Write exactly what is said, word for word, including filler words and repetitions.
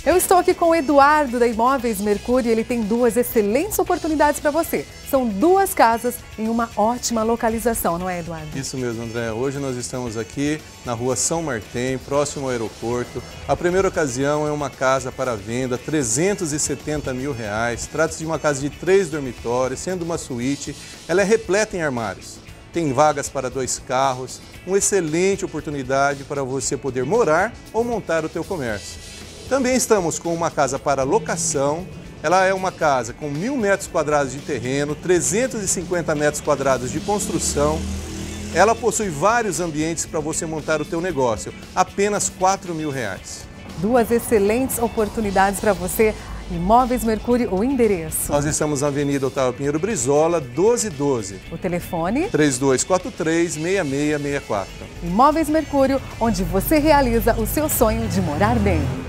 Eu estou aqui com o Eduardo da Imóveis Mercúrio e ele tem duas excelentes oportunidades para você. São duas casas em uma ótima localização, não é, Eduardo? Isso mesmo, André. Hoje nós estamos aqui na rua São Martem, próximo ao aeroporto. A primeira ocasião é uma casa para venda, trezentos e setenta mil reais. Trata-se de uma casa de três dormitórios, sendo uma suíte. Ela é repleta em armários. Tem vagas para dois carros, uma excelente oportunidade para você poder morar ou montar o teu comércio. Também estamos com uma casa para locação. Ela é uma casa com mil metros quadrados de terreno, trezentos e cinquenta metros quadrados de construção. Ela possui vários ambientes para você montar o teu negócio, apenas quatro mil reais. Duas excelentes oportunidades para você. Imóveis Mercúrio, o endereço. Nós estamos na Avenida Otávio Pinheiro Brizola, doze doze. O telefone? três dois quatro três, seis seis seis quatro. Imóveis Mercúrio, onde você realiza o seu sonho de morar bem.